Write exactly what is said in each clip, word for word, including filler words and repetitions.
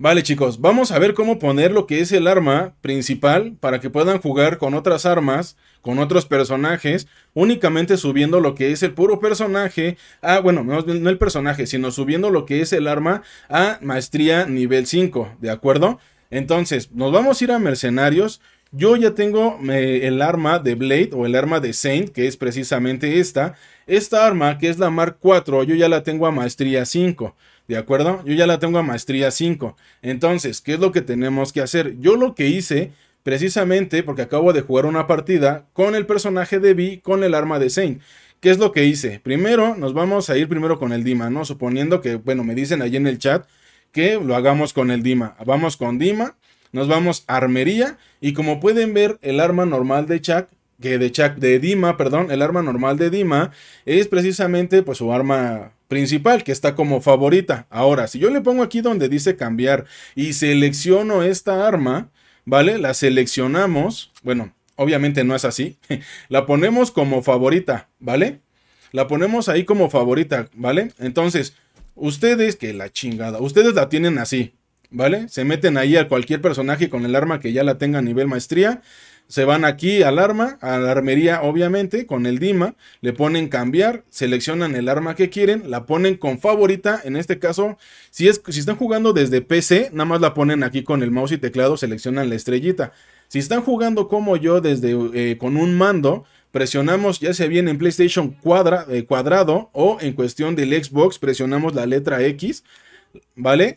Vale, chicos, vamos a ver cómo poner lo que es el arma principal para que puedan jugar con otras armas, con otros personajes, únicamente subiendo lo que es el puro personaje a, bueno, no, no el personaje, sino subiendo lo que es el arma a maestría nivel cinco, ¿de acuerdo? Entonces, nos vamos a ir a mercenarios. Yo ya tengo eh, el arma de Blade o el arma de Saint, que es precisamente esta. Esta arma, que es la Mark cuatro, yo ya la tengo a maestría cinco. ¿De acuerdo? Yo ya la tengo a maestría cinco. Entonces, ¿qué es lo que tenemos que hacer? Yo lo que hice, precisamente, porque acabo de jugar una partida con el personaje de Vi, con el arma de Saint. ¿Qué es lo que hice? Primero, nos vamos a ir primero con el Dima, ¿no? Suponiendo que, bueno, me dicen allí en el chat que lo hagamos con el Dima. Vamos con Dima, nos vamos a armería, y como pueden ver, el arma normal de Chuck, que de Chuck, de Dima, perdón, el arma normal de Dima es precisamente pues su arma principal, que está como favorita. Ahora, si yo le pongo aquí donde dice cambiar y selecciono esta arma, ¿vale? La seleccionamos, bueno, obviamente no es así, la ponemos como favorita, ¿vale? La ponemos ahí como favorita, ¿vale? Entonces, ustedes, que la chingada, ustedes la tienen así, ¿vale? Se meten ahí a cualquier personaje con el arma que ya la tenga a nivel maestría. Se van aquí al arma, a la armería obviamente, con el Dima, le ponen cambiar, seleccionan el arma que quieren, la ponen con favorita. En este caso, si, es, si están jugando desde P C, nada más la ponen aquí con el mouse y teclado, seleccionan la estrellita. Si están jugando como yo desde eh, con un mando, presionamos ya sea bien en PlayStation cuadra, eh, cuadrado o en cuestión del Xbox, presionamos la letra X, ¿vale?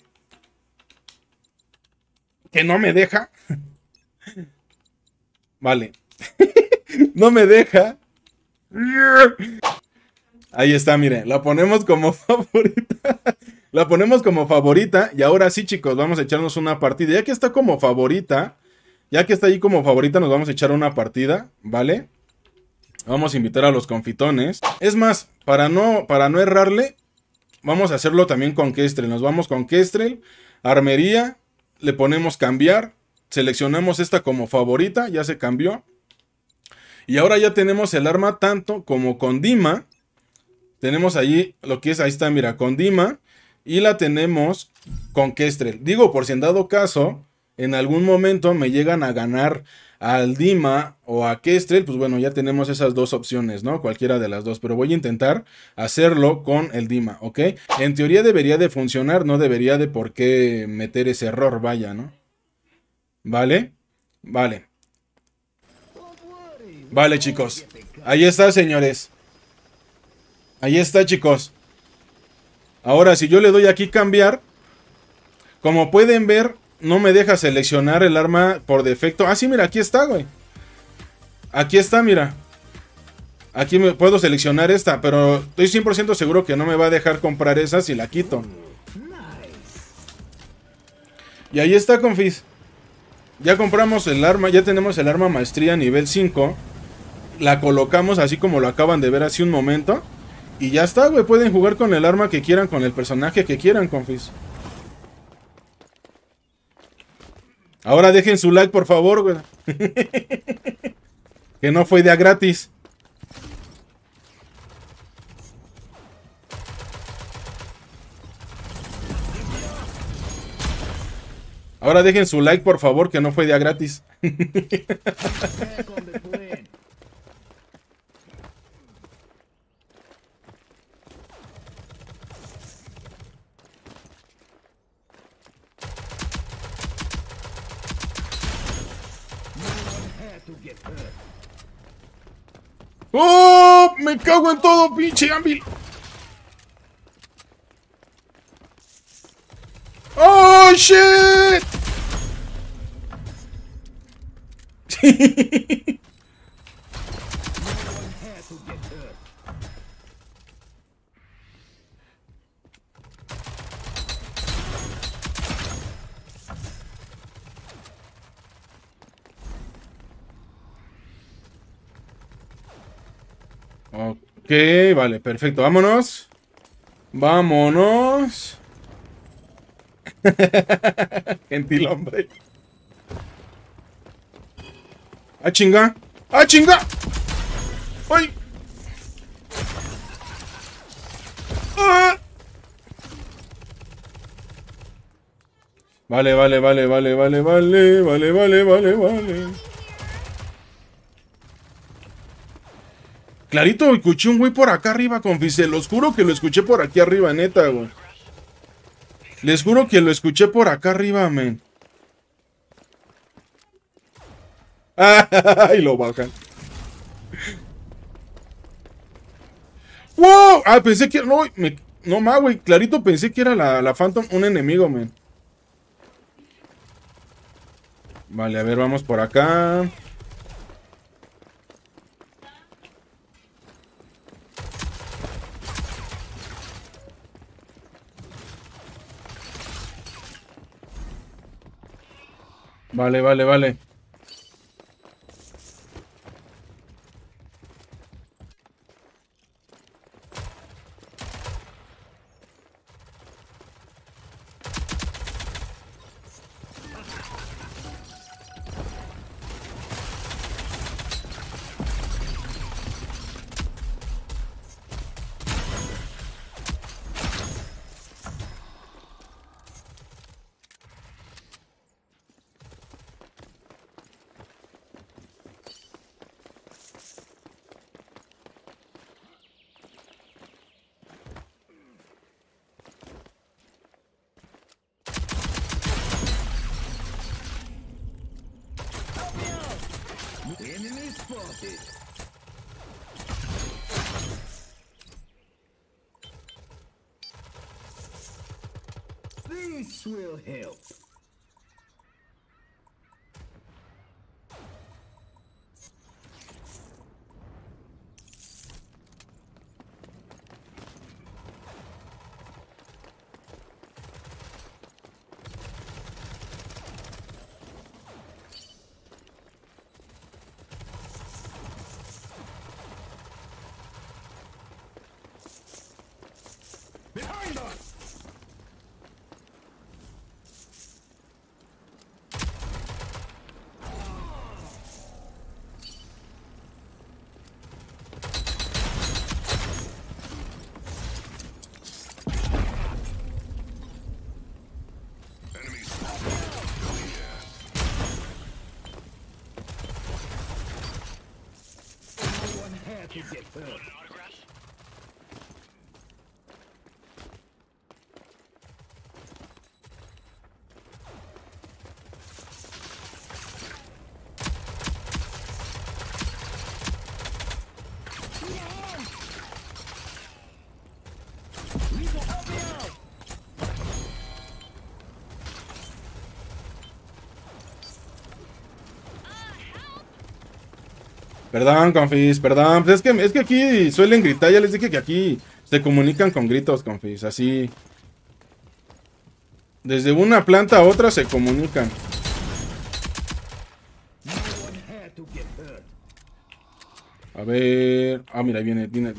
Que no me deja. Vale. No me deja. Ahí está, miren. La ponemos como favorita. La ponemos como favorita. Y ahora sí, chicos, vamos a echarnos una partida. Ya que está como favorita. Ya que está ahí como favorita, nos vamos a echar una partida. ¿Vale? Vamos a invitar a los confitones. Es más, para no, para no errarle, vamos a hacerlo también con Kestrel. Nos vamos con Kestrel. Armería. Le ponemos cambiar. Seleccionamos esta como favorita, ya se cambió. Y ahora ya tenemos el arma tanto como con Dima. Tenemos allí lo que es, ahí está, mira, con Dima. Y la tenemos con Kestrel. Digo, por si en dado caso, en algún momento me llegan a ganar al Dima o a Kestrel, pues bueno, ya tenemos esas dos opciones, ¿no? Cualquiera de las dos, pero voy a intentar hacerlo con el Dima, ¿ok? En teoría debería de funcionar, no debería de por qué meter ese error, vaya, ¿no? ¿Vale? Vale. Vale, chicos. Ahí está, señores. Ahí está, chicos. Ahora, si yo le doy aquí cambiar, como pueden ver, no me deja seleccionar el arma por defecto. Ah, sí, mira, aquí está, güey. Aquí está, mira. Aquí me puedo seleccionar esta, pero estoy cien por ciento seguro que no me va a dejar comprar esa si la quito. Y ahí está, confis. Ya compramos el arma, ya tenemos el arma maestría nivel cinco. La colocamos así como lo acaban de ver hace un momento. Y ya está, güey. Pueden jugar con el arma que quieran, con el personaje que quieran, confis. Ahora dejen su like, por favor, güey. Que no fue de gratis. Ahora dejen su like, por favor, que no fue de gratis. ¡Oh! ¡Me cago en todo, pinche Anvil! ¡Oh, shit! Ok, vale, perfecto. Vámonos. Vámonos. Gentil hombre. ¡Ah, chinga! ¡Ah, chinga! ¡Ay! ¡Ah! Vale, vale, vale, vale, vale, vale, vale, vale, vale, vale. Clarito, escuché un güey por acá arriba, confis. Se los juro que lo escuché por aquí arriba, neta, güey. Les juro que lo escuché por acá arriba, men. ¡Ay, lo bajan! ¡Wow! Ah, pensé que... No, me, no más, güey. Clarito pensé que era la, la Phantom un enemigo, men. Vale, a ver, vamos por acá. Vale, vale, vale. This will help. Behind us! To get hurt. Perdón, confis, perdón. Pues es que, es que aquí suelen gritar. Ya les dije que aquí se comunican con gritos, confis. Así. Desde una planta a otra se comunican. A ver. Ah, mira, ahí viene, viene.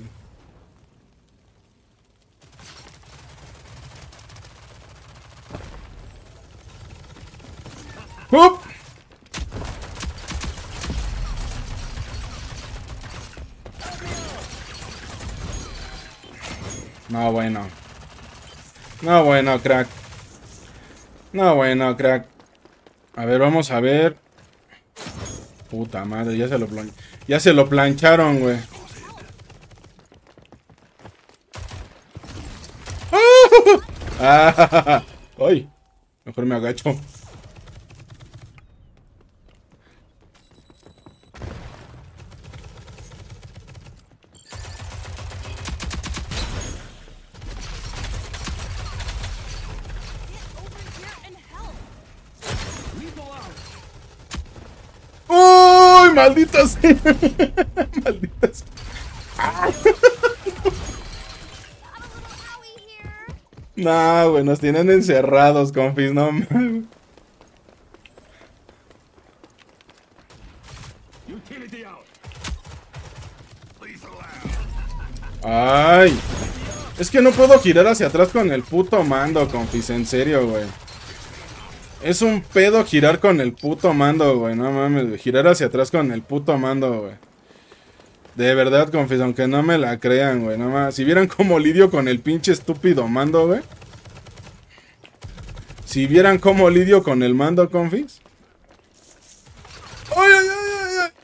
¡Up! No, bueno. No, bueno, crack. No, bueno, crack. A ver, vamos a ver. Puta madre, ya se lo plan... Ya se lo plancharon, güey. ¡Ah! ¡Ay! Mejor me agacho. ¡Uy! ¡Malditas! ¡Malditas! ¡Ah! No, güey, nos tienen encerrados, confis, no mames. Ay. Es que no puedo girar hacia atrás con el puto mando, confis, en serio, güey. Es un pedo girar con el puto mando, güey. No mames, güey. Girar hacia atrás con el puto mando, güey. De verdad, confis, aunque no me la crean, güey. No mames. Si vieran cómo lidio con el pinche estúpido mando, güey. Si vieran cómo lidio con el mando, confis. ¡Ay, ay, ay, ay, ay!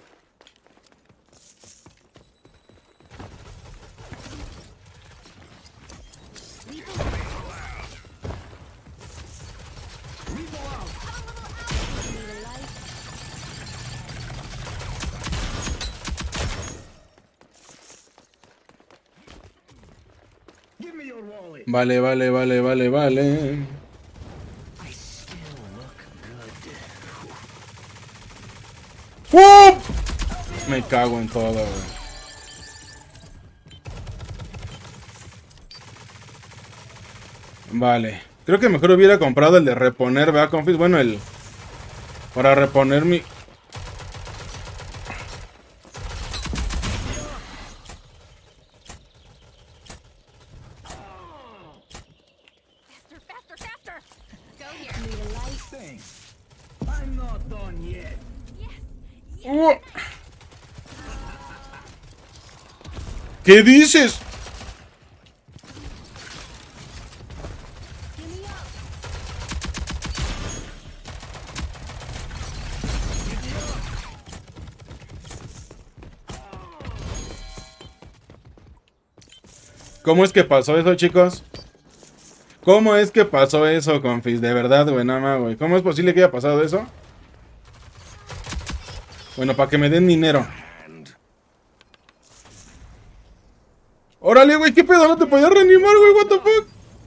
Give me your wallet. Vale, vale, vale, vale, vale. I still look good. ¡Pum! Me cago en todo, güey. Vale. Creo que mejor hubiera comprado el de reponer, ¿verdad, confis? Bueno, el... Para reponer mi... Faster, faster, faster! Go here. Need a light? Thanks. I'm not done yet. Yes. ¡Oh! ¿Qué dices? Give me up. ¿Cómo es que pasó eso, chicos? ¿Cómo es que pasó eso, confis? De verdad, güey, nada más, güey. ¿Cómo es posible que haya pasado eso? Bueno, para que me den dinero. Órale, güey, ¿qué pedo? No te podías reanimar, güey, what the fuck.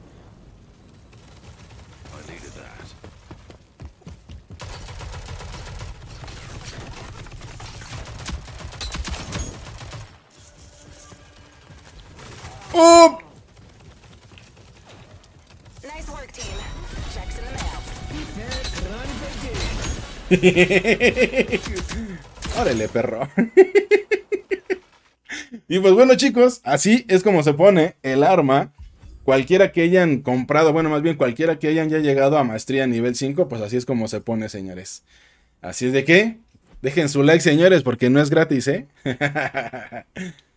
¡Oh! Nice work, team. Checks in the mail. Órale, perro. Y pues bueno, chicos, así es como se pone el arma. Cualquiera que hayan comprado, bueno, más bien cualquiera que hayan ya llegado a maestría nivel cinco, pues así es como se pone, señores. Así es de que dejen su like, señores, porque no es gratis, ¿eh?